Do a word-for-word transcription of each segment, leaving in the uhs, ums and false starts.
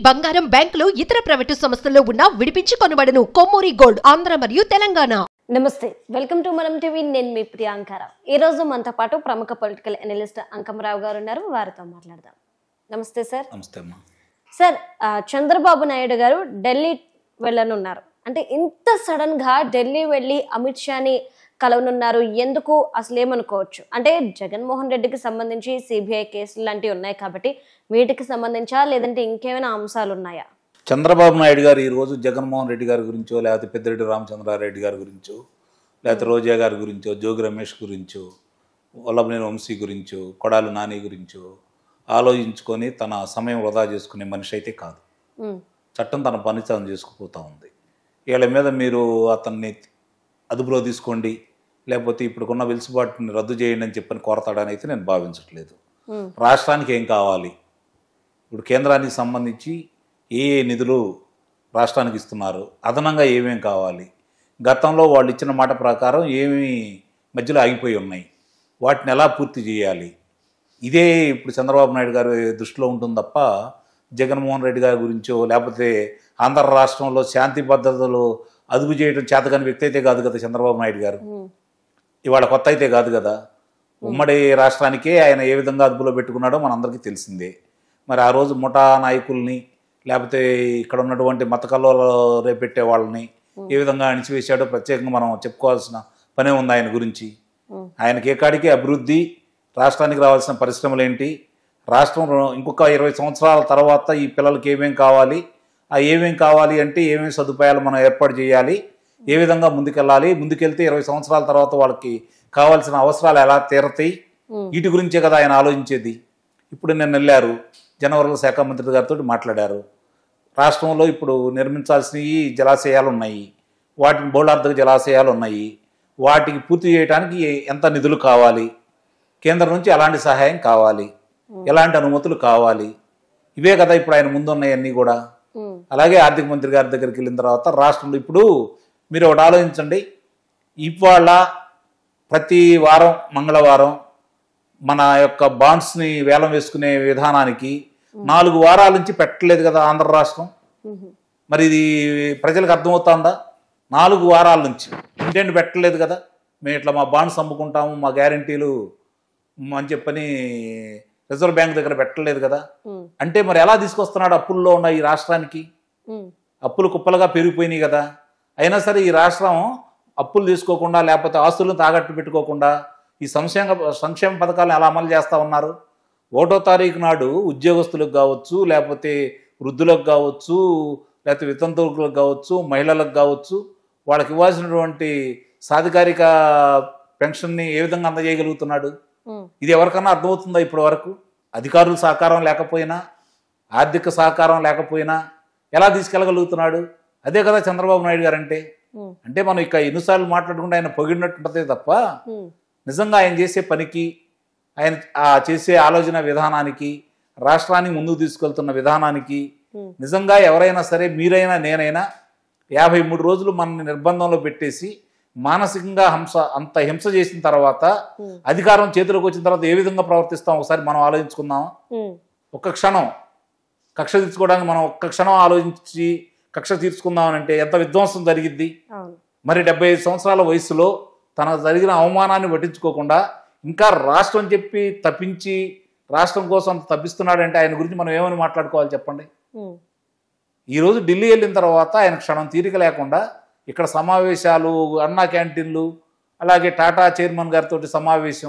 బంగారం బ్యాంకులు ఇతర ప్రైవేటు సంస్థల్లో ఉన్న విడిపించి కొనబడును. కొమ్మూరి గోల్డ్ ఆంధ్ర మరియు తెలంగాణ. నమస్తే, వెల్కమ్ టు మనం టీవీ. నేను మీ ప్రియాంకరావు. ఈ రోజు మనతో పాటు ప్రముఖ పొలిటికల్ అనలిస్ట్ అంకమరావు గారు ఉన్నారు. వారితో మాట్లాడదాం. నమస్తే సార్. నమస్తే అమ్మా. సార్, చంద్రబాబు నాయుడు గారు ఢిల్లీ వెళ్ళనున్నారు. అంటే ఇంత సడన్ గా ఢిల్లీ వెళ్ళి అమిత్ షాని కలవనున్నారు. ఎందుకు అసలు ఏమనుకోవచ్చు? అంటే జగన్మోహన్ రెడ్డికి సంబంధించి సిబిఐ కేసులు లాంటివి ఉన్నాయి కాబట్టి వీటికి సంబంధించా, లేదంటే ఇంకేమైనా అంశాలు ఉన్నాయా? చంద్రబాబు నాయుడు గారు ఈరోజు జగన్మోహన్ రెడ్డి గారి గురించో, లేకపోతే పెద్దిరెడ్డి రామచంద్రారెడ్డి గారి గురించో, లేకపోతే రోజా గారి గురించో, జోగి రమేష్ గురించో, వల్లభనేని వంశీ గురించో, కొడాలి నాని గురించో ఆలోచించుకొని తన సమయం వృధా చేసుకునే మనిషి అయితే కాదు. చట్టం తన పని తాను చేసుకుపోతూ ఉంది. వీళ్ళ మీద మీరు అతన్ని అదుపులో తీసుకోండి, లేకపోతే ఇప్పుడున్న వెలుసుబాటుని రద్దు చేయండి అని చెప్పని కోరతాడని అయితే నేను భావించట్లేదు. రాష్ట్రానికి ఏం కావాలి, ఇప్పుడు కేంద్రానికి సంబంధించి ఏ ఏ నిధులు రాష్ట్రానికి ఇస్తున్నారు, అదనంగా ఏమేమి కావాలి, గతంలో వాళ్ళు ఇచ్చిన మాట ప్రకారం ఏమి మధ్యలో ఆగిపోయి ఉన్నాయి, వాటిని ఎలా పూర్తి చేయాలి, ఇదే ఇప్పుడు చంద్రబాబు నాయుడు గారి దృష్టిలో ఉంటుంది తప్ప జగన్మోహన్ రెడ్డి గారి గురించో, లేకపోతే ఆంధ్ర రాష్ట్రంలో శాంతి భద్రతలు అదుపు చేయడం చేతకాని వ్యక్తి అయితే కాదు కదా చంద్రబాబు నాయుడు గారు. ఇవాళ కొత్త అయితే కాదు కదా. ఉమ్మడి రాష్ట్రానికే ఆయన ఏ విధంగా అదుపులో పెట్టుకున్నాడో మనందరికీ తెలిసిందే. మరి ఆ రోజు ముఠా నాయకుల్ని, లేకపోతే ఇక్కడ ఉన్నటువంటి మత కల్లో రేపెట్టే వాళ్ళని ఏ విధంగా అణిచివేశాడో ప్రత్యేకంగా మనం చెప్పుకోవాల్సిన పనే ఉంది ఆయన గురించి. ఆయనకి ఏ కాడికి అభివృద్ధి, రాష్ట్రానికి రావాల్సిన పరిశ్రమలు ఏంటి, రాష్ట్రం ఇంకొక ఇరవై సంవత్సరాల తర్వాత ఈ పిల్లలకి ఏమేమి కావాలి, ఆ ఏమేమి కావాలి అంటే ఏమేమి సదుపాయాలు మనం ఏర్పాటు చేయాలి, ఏ విధంగా ముందుకెళ్ళాలి, ముందుకెళ్తే ఇరవై సంవత్సరాల తర్వాత వాళ్ళకి కావాల్సిన అవసరాలు ఎలా తీరతాయి, వీటి గురించే కదా ఆయన ఆలోచించేది. ఇప్పుడు నేను వెళ్ళారు, జనవరుల శాఖ మంత్రి గారితో మాట్లాడారు. రాష్ట్రంలో ఇప్పుడు నిర్మించాల్సినవి జలాశయాలు ఉన్నాయి, వాటిని బహుళార్థక జలాశయాలు ఉన్నాయి, వాటికి పూర్తి చేయడానికి ఎంత నిధులు కావాలి, కేంద్రం నుంచి ఎలాంటి సహాయం కావాలి, ఎలాంటి అనుమతులు కావాలి, ఇవే కదా ఇప్పుడు ఆయన ముందున్నాయన్నీ కూడా. అలాగే ఆర్థిక మంత్రి గారి దగ్గరికి వెళ్ళిన తర్వాత రాష్ట్రంలో ఇప్పుడు మీరు ఒకటి ఆలోచించండి, ఇవాళ ప్రతి వారం మంగళవారం మన యొక్క బాండ్స్ని వేలం వేసుకునే విధానానికి నాలుగు వారాల నుంచి పెట్టలేదు కదా ఆంధ్ర రాష్ట్రం. మరి ఇది ప్రజలకు అర్థమవుతుందా? నాలుగు వారాల నుంచి ఇంటెంట్ పెట్టలేదు కదా. మేము ఇట్లా మా బాండ్స్ అమ్ముకుంటాము, మా గ్యారంటీలు అని చెప్పని రిజర్వ్ బ్యాంక్ దగ్గర పెట్టలేదు కదా. అంటే మరి ఎలా తీసుకొస్తున్నాడు అప్పుల్లో ఉన్న ఈ రాష్ట్రానికి? అప్పులు కుప్పలుగా పెరిగిపోయినాయి కదా. అయినా సరే ఈ రాష్ట్రం అప్పులు తీసుకోకుండా, లేకపోతే ఆస్తులను తాకట్టు పెట్టుకోకుండా ఈ సంక్షేమ సంక్షేమ పథకాలను ఎలా అమలు చేస్తూ ఉన్నారు? ఒకటో తారీఖు నాడు ఉద్యోగస్తులకు కావచ్చు, లేకపోతే వృద్ధులకు కావచ్చు, లేకపోతే వితంతువులకు కావచ్చు, మహిళలకు కావచ్చు, వాళ్ళకి ఇవ్వాల్సినటువంటి సాధికారిక పెన్షన్ని ఏ విధంగా అందజేయగలుగుతున్నాడు? ఇది ఎవరికన్నా అర్థమవుతుందా? ఇప్పటి వరకు అధికారుల సహకారం లేకపోయినా, ఆర్థిక సహకారం లేకపోయినా ఎలా తీసుకెళ్ళగలుగుతున్నాడు? అదే కదా చంద్రబాబు నాయుడు గారు అంటే. అంటే మనం ఇక ఎన్నిసార్లు మాట్లాడుకుంటే ఆయన పొగిడినట్టుంటదే తప్ప నిజంగా ఆయన చేసే పనికి, ఆయన చేసే ఆలోచన విధానానికి, రాష్ట్రాన్ని ముందుకు తీసుకెళ్తున్న విధానానికి నిజంగా ఎవరైనా సరే, మీరైనా నేనైనా యాభై మూడు రోజులు మనల్ని నిర్బంధంలో పెట్టేసి మానసికంగా హింస అంత హింస చేసిన తర్వాత అధికారం చేతిలోకి వచ్చిన తర్వాత ఏ విధంగా ప్రవర్తిస్తాం ఒకసారి మనం ఆలోచించుకుందాం. ఒక్క క్షణం కక్ష తీర్చుకోవడానికి మనం ఒక్క క్షణం ఆలోచించి కక్ష తీర్చుకుందామని అంటే ఎంత విధ్వంసం జరిగిద్ది. మరి డెబ్బై ఐదు సంవత్సరాల వయసులో తనకు జరిగిన అవమానాన్ని పట్టించుకోకుండా ఇంకా రాష్ట్రం చెప్పి తప్పించి రాష్ట్రం కోసం తప్పిస్తున్నాడంటే ఆయన గురించి మనం ఏమని మాట్లాడుకోవాలి చెప్పండి. ఈరోజు ఢిల్లీ వెళ్ళిన తర్వాత ఆయన క్షణం తీరిక లేకుండా ఇక్కడ సమావేశాలు, అన్నా క్యాంటీన్లు, అలాగే టాటా చైర్మన్ గారితో సమావేశం,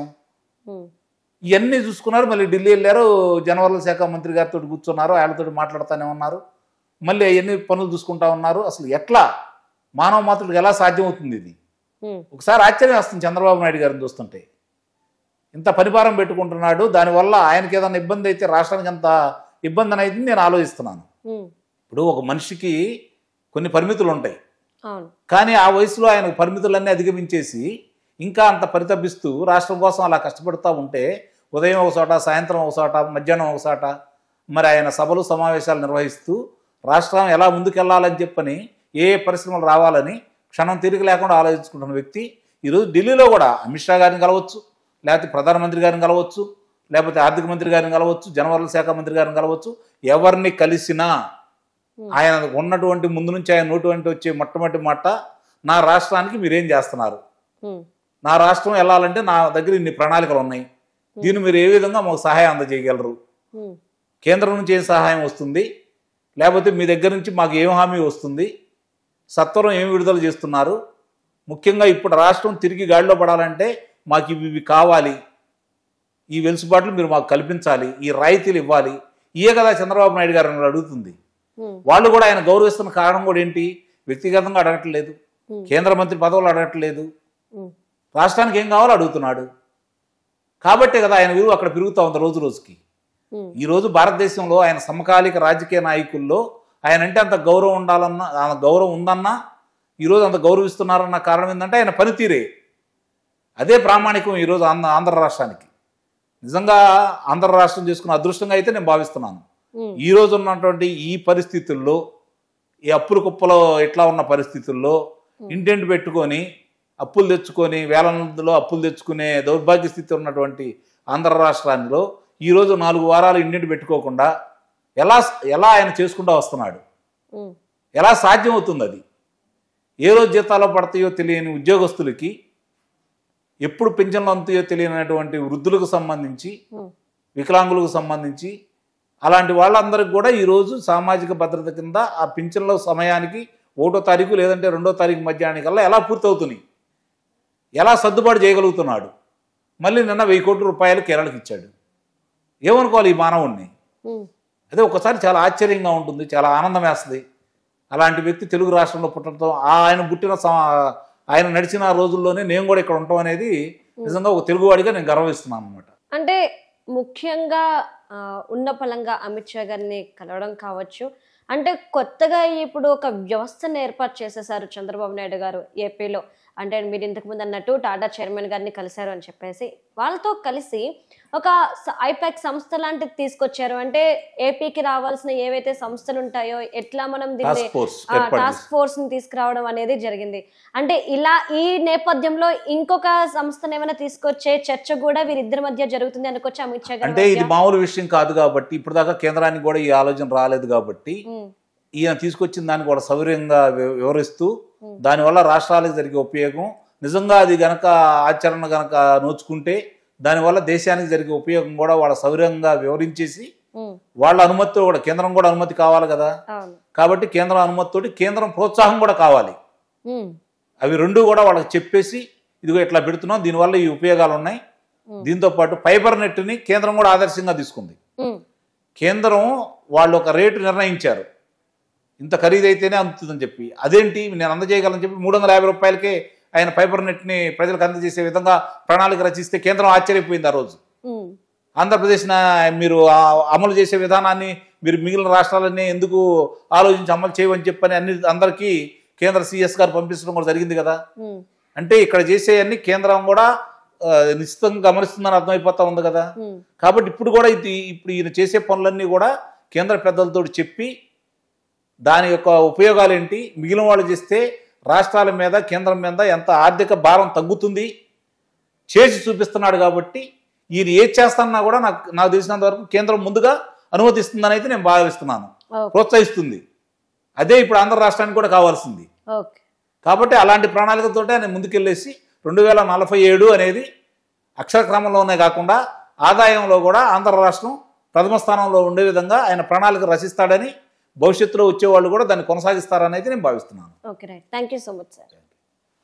ఇవన్నీ చూసుకున్నారు. మళ్ళీ ఢిల్లీ వెళ్ళారు, జనవరుల శాఖ మంత్రి గారితో కూర్చున్నారు, ఆయనతో మాట్లాడుతూనే ఉన్నారు, మళ్ళీ అవన్నీ పనులు చూసుకుంటా ఉన్నారు. అసలు ఎట్లా మానవ మాతృలకు ఎలా సాధ్యమవుతుంది ఇది? ఒకసారి ఆశ్చర్యం వస్తుంది చంద్రబాబు నాయుడు గారిని చూస్తుంటే. ఇంత పరిపాలన పెట్టుకుంటున్నాడు, దానివల్ల ఆయనకి ఏదైనా ఇబ్బంది అయితే రాష్ట్రానికి ఎంత ఇబ్బంది అనేది నేను ఆలోచిస్తున్నాను. ఇప్పుడు ఒక మనిషికి కొన్ని పరిమితులు ఉంటాయి, కానీ ఆ వయసులో ఆయన పరిమితులన్నీ అధిగమించేసి ఇంకా అంత పరితపిస్తూ రాష్ట్రం కోసం అలా కష్టపడుతూ ఉంటే ఉదయం ఒక చోట, సాయంత్రం ఒక చోట, మధ్యాహ్నం ఒక చోట మరి ఆయన సభలు సమావేశాలు నిర్వహిస్తూ రాష్ట్రం ఎలా ముందుకెళ్లాలని చెప్పని, ఏ పరిశ్రమలు రావాలని క్షణం తీరిక లేకుండా ఆలోచించుకుంటున్న వ్యక్తి ఈరోజు ఢిల్లీలో కూడా అమిత్ షా గారిని కలవచ్చు, లేకపోతే ప్రధానమంత్రి గారిని కలవచ్చు, లేకపోతే ఆర్థిక మంత్రి గారిని కలవచ్చు, జనవరుల శాఖ మంత్రి గారిని కలవచ్చు, ఎవరిని కలిసినా ఆయన ఉన్నటువంటి ముందు నుంచి ఆయన నోటి వెంట వచ్చే మొట్టమొదటి మాట, నా రాష్ట్రానికి మీరేం చేస్తున్నారు, నా రాష్ట్రం వెళ్ళాలంటే నా దగ్గర ఇన్ని ప్రణాళికలు ఉన్నాయి, దీన్ని మీరు ఏ విధంగా మాకు సహాయం అందజేయగలరు, కేంద్రం నుంచి ఏం సహాయం వస్తుంది, లేకపోతే మీ దగ్గర నుంచి మాకు ఏం హామీ వస్తుంది, సత్వరం ఏం విడుదల చేస్తున్నారు, ముఖ్యంగా ఇప్పుడు రాష్ట్రం తిరిగి గాడిలో పడాలంటే మాకు ఇవి ఇవి కావాలి, ఈ వెలుసుబాట్లు మీరు మాకు కల్పించాలి, ఈ రాయితీలు ఇవ్వాలి, ఇయే కదా చంద్రబాబు నాయుడు గారు అడుగుతుంది. వాళ్ళు కూడా ఆయన గౌరవిస్తున్న కారణం కూడా ఏంటి, వ్యక్తిగతంగా అడగట్లేదు, కేంద్ర మంత్రి పదవులు అడగట్లేదు, రాష్ట్రానికి ఏం కావాలో అడుగుతున్నాడు. కాబట్టే కదా ఆయన విలువ అక్కడ పెరుగుతూ ఉంది రోజు రోజుకి. ఈరోజు భారతదేశంలో ఆయన సమకాలిక రాజకీయ నాయకుల్లో ఆయన అంటే అంత గౌరవం ఉండాలన్నా, గౌరవం ఉందన్నా ఈరోజు అంత గౌరవిస్తున్నారన్న కారణం ఏంటంటే ఆయన పనితీరే. అదే ప్రామాణికం ఈరోజు ఆంధ్ర ఆంధ్ర రాష్ట్రానికి. నిజంగా ఆంధ్ర రాష్ట్రం చేసుకున్న అదృష్టంగా అయితే నేను భావిస్తున్నాను. ఈ రోజు ఉన్నటువంటి ఈ పరిస్థితుల్లో, ఈ అప్పుల కుప్పలో ఇట్లా ఉన్న పరిస్థితుల్లో ఇంటెంట్ పెట్టుకొని అప్పులు తెచ్చుకొని వేలంలో అప్పులు తెచ్చుకునే దౌర్భాగ్య స్థితి ఉన్నటువంటి ఆంధ్ర రాష్ట్రాల్లో ఈరోజు నాలుగు వారాలు ఇంటెంట్ పెట్టుకోకుండా ఎలా ఎలా ఆయన చేసుకుంటూ వస్తున్నాడు, ఎలా సాధ్యం అవుతుంది? అది ఏ రోజు జీతాలు పడతాయో తెలియని ఉద్యోగస్తులకి, ఎప్పుడు పింఛన్లు అందుతాయో తెలియనటువంటి వృద్ధులకు సంబంధించి, వికలాంగులకు సంబంధించి, అలాంటి వాళ్ళందరికీ కూడా ఈరోజు సామాజిక భద్రత కింద ఆ పింఛన్ల సమయానికి ఒకటో తారీఖు లేదంటే రెండో తారీఖు మధ్యాహ్నానికల్లా ఎలా పూర్తవుతున్నాయి, ఎలా సర్దుబాటు చేయగలుగుతున్నాడు? మళ్ళీ నిన్న వెయ్యి కోట్ల రూపాయలు కేరళకి ఇచ్చాడు. ఏమనుకోవాలి ఈ మానవుణ్ణి? అదే ఒకసారి చాలా ఆశ్చర్యంగా ఉంటుంది, చాలా ఆనందం వేస్తుంది. అలాంటి వ్యక్తి తెలుగు రాష్ట్రంలో పుట్టడంతో, ఆయన పుట్టిన ఆయన నడిచిన రోజుల్లోనే నేను కూడా ఇక్కడ ఉంటాం అనేది నిజంగా ఒక తెలుగువాడిగా నేను గర్వహిస్తున్నాను అనమాట. అంటే ముఖ్యంగా ఉన్న పలంగా అమిత్ షా గారిని కలవడం కావచ్చు, అంటే కొత్తగా ఇప్పుడు ఒక వ్యవస్థను ఏర్పాటు చేసేసారు చంద్రబాబు నాయుడు గారు ఏపీలో. అంటే మీరు ఇంతకుముందు అన్నట్టు టాటా చైర్మన్ గారిని కలిశారు అని చెప్పేసి, వాళ్ళతో కలిసి ఒక ఐపాక్ సంస్థ లాంటిది తీసుకొచ్చారు. అంటే ఏపీకి రావాల్సిన ఏవైతే సంస్థలు ఉంటాయో ఎట్లా మనం దీన్ని టాస్క్ ఫోర్స్ ని తీసుకురావడం అనేది జరిగింది. అంటే ఇలా ఈ నేపథ్యంలో ఇంకొక సంస్థను ఏమైనా తీసుకొచ్చే చర్చ కూడా వీరిద్దరి మధ్య జరుగుతుంది అనుకోవచ్చు అమిత్ షా గారు. అంటే ఇది మామూలు విషయం కాదు కాబట్టి, ఇప్పుడు దాకా కేంద్రానికి కూడా ఈ ఆలోచన రాలేదు కాబట్టి ఈయన తీసుకొచ్చిన దాన్ని కూడా సౌకర్యంగా వివరిస్తూ దానివల్ల రాష్ట్రాలకు జరిగే ఉపయోగం, నిజంగా అది గనక ఆచరణ గనక నోచుకుంటే దానివల్ల దేశానికి జరిగే ఉపయోగం కూడా వాళ్ళ సౌకర్యంగా వివరించేసి, వాళ్ళ అనుమతితో కూడా కేంద్రం కూడా అనుమతి కావాలి కదా, కాబట్టి కేంద్రం అనుమతితోటి కేంద్రం ప్రోత్సాహం కూడా కావాలి. అవి రెండు కూడా వాళ్ళకి చెప్పేసి, ఇదిగో ఇట్లా పెడుతున్నాం, దీనివల్ల ఈ ఉపయోగాలు ఉన్నాయి. దీంతో పాటు ఫైబర్ నెట్ని కేంద్రం కూడా ఆదర్శంగా తీసుకుంది. కేంద్రం వాళ్ళు ఒక రేటు నిర్ణయించారు, ఇంత ఖరీదైతేనే అందుతుందని చెప్పి. అదేంటి నేను అందజేయగలని చెప్పి మూడు వందల యాభై రూపాయలకే ఆయన ఫైబర్ నెట్ని ప్రజలకు అందజేసే విధంగా ప్రణాళిక రచిస్తే కేంద్రం ఆశ్చర్యపోయింది. ఆ రోజు ఆంధ్రప్రదేశ్ మీరు అమలు చేసే విధానాన్ని మీరు మిగిలిన రాష్ట్రాలన్నీ ఎందుకు ఆలోచించి అమలు చేయమని చెప్పని అన్ని అందరికీ కేంద్ర సిఎస్ గారు పంపించడం కూడా జరిగింది కదా. అంటే ఇక్కడ చేసే అన్ని కేంద్రం కూడా నిశ్చితంగా గమనిస్తుందని అర్థమైపోతా ఉంది కదా. కాబట్టి ఇప్పుడు కూడా ఇది ఇప్పుడు ఈయన చేసే పనులన్నీ కూడా కేంద్ర పెద్దలతో చెప్పి దాని యొక్క ఉపయోగాలు ఏంటి, మిగిలిన వాళ్ళు చేస్తే రాష్ట్రాల మీద కేంద్రం మీద ఎంత ఆర్థిక భారం తగ్గుతుంది చేసి చూపిస్తున్నాడు. కాబట్టి ఈయన ఏది చేస్తానన్నా కూడా నాకు నాకు తెలిసినంత వరకు కేంద్రం ముందుగా అనుమతిస్తుందని అయితే నేను భావిస్తున్నాను, ప్రోత్సహిస్తుంది. అదే ఇప్పుడు ఆంధ్ర రాష్ట్రానికి కూడా కావాల్సింది. కాబట్టి అలాంటి ప్రణాళికతో ఆయన ముందుకెళ్ళేసి రెండు వేల నలభై ఏడు అనేది అక్షరక్రమంలోనే కాకుండా ఆదాయంలో కూడా ఆంధ్ర రాష్ట్రం ప్రథమ స్థానంలో ఉండే విధంగా ఆయన ప్రణాళిక రచిస్తాడని, భవిష్యత్తులో వచ్చేవాళ్ళు కూడా దాన్ని కొనసాగిస్తారని అయితే నేను భావిస్తున్నాను. Okay right, thank you so much sir.